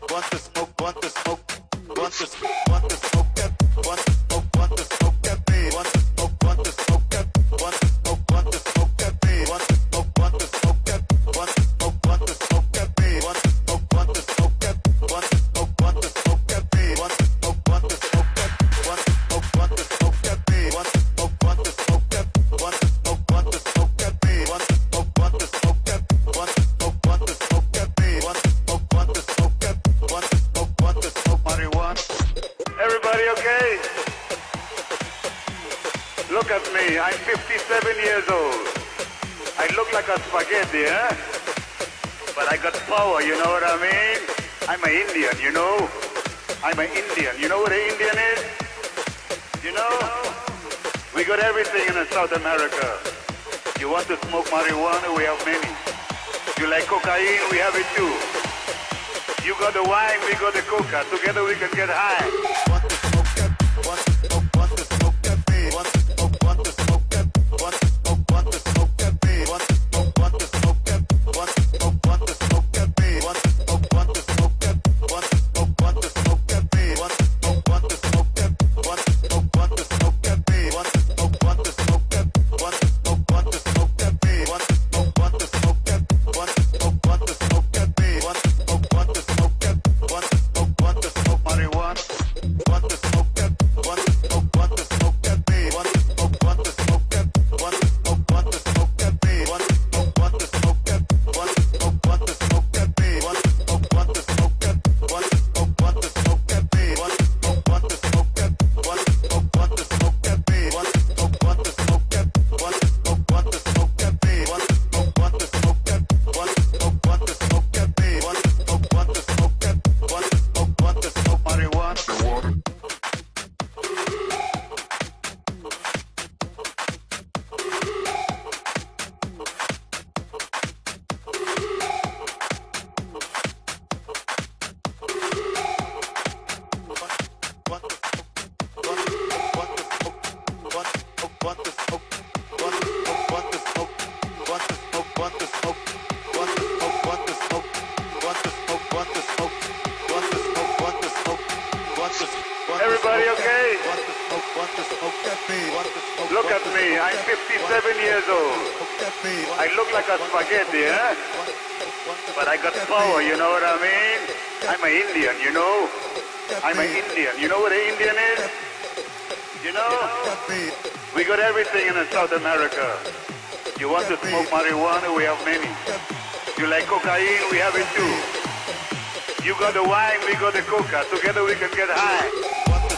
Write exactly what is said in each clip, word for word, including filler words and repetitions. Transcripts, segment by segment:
want to smoke, want to smoke, want to smoke, want to smoke that, want to smoke, want to smoke that weed, want to smoke, want to smoke that, want to smoke, want to smoke that weed, want to smoke, want to smoke that, want to smoke, want to smoke that weed, want to smoke, want to smoke that, want to smoke, want to smoke that weed, want to smoke, want to smoke that, want to smoke, want to smoke that weed, want to smoke, want to smoke that, want to smoke, want to smoke that weed, want to smoke, want to smoke that, want to smoke, want to smoke that weed, want to smoke, want to smoke that, want to smoke, want to smoke marijuana. Everybody okay? Look at me, I'm fifty-seven years old. I look like a spaghetti, huh? But I got power, you know what I mean? I'm an Indian, you know? I'm an Indian. You know what an Indian is? You know? We got everything in South America. You want to smoke marijuana? We have many. You like cocaine? We have it too. You got the wine, we got the coca. Together we can get high. Want to smoke that? Want to smoke? Want to smoke that weed? Want to smoke? Want to smoke that? Want to smoke? Want to smoke that weed? Want to smoke? Want to smoke that? Want to smoke? Want to smoke that weed? Want to smoke? Want to smoke that? Want to smoke? Want to smoke that weed? Want to smoke? Want to smoke that? Want to smoke? Want to smoke that weed? Want to smoke? Want to smoke that? Want to smoke? Want to smoke that weed? Want to smoke? Want to smoke that? Want to smoke? Want to smoke that weed? Want to smoke? Want to smoke that? Want to smoke? Want to smoke marijuana? Want to smoke that? Want to smoke? Want to smoke that weed? Want to smoke? Want to smoke that? Want to smoke? Want to smoke that weed? Want to smoke? Want to smoke that? Want to smoke? Want to smoke that weed? Want to smoke? Want to smoke that? Want to smoke? Want to smoke that weed? Want to smoke? Want to smoke that? Want to smoke? Want to smoke that weed? Want to smoke? Want to smoke that? Want to smoke? Want to smoke that weed? Want to smoke? Want to smoke that? Want to smoke? Want to smoke that weed? Want to smoke? Want to smoke that? Want to smoke? Want to smoke marijuana? Everybody okay? Look at me, I'm fifty-seven years old. I look like a spaghetti, huh? But I got power, you know what I mean? I'm an Indian, you know? I'm an Indian. You know what an Indian is? You know? We got everything in South America. You want to smoke marijuana? We have many. You like cocaine? We have it too. You got the wine, we got the coca. Together we can get high.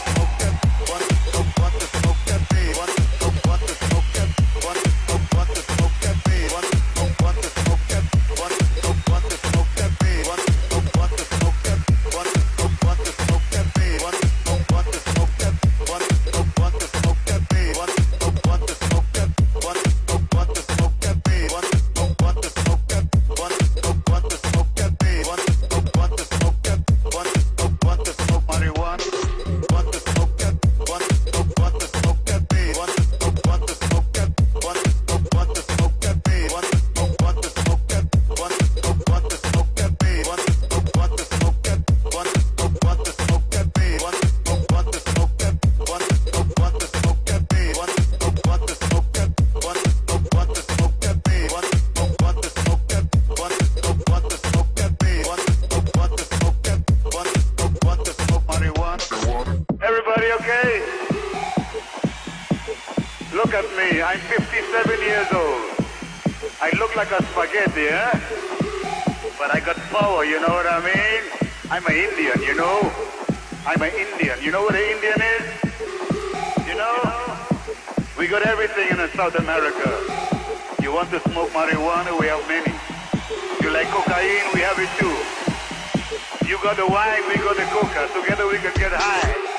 Look at me, I'm fifty-seven years old. I look like a spaghetti, huh? But I got power, you know what I mean? I'm an Indian, you know? I'm an Indian. You know what an Indian is? You know? We got everything in South America. You want to smoke marijuana? We have many. You like cocaine? We have it too. You got the wine, we got the coca. Together we can get high.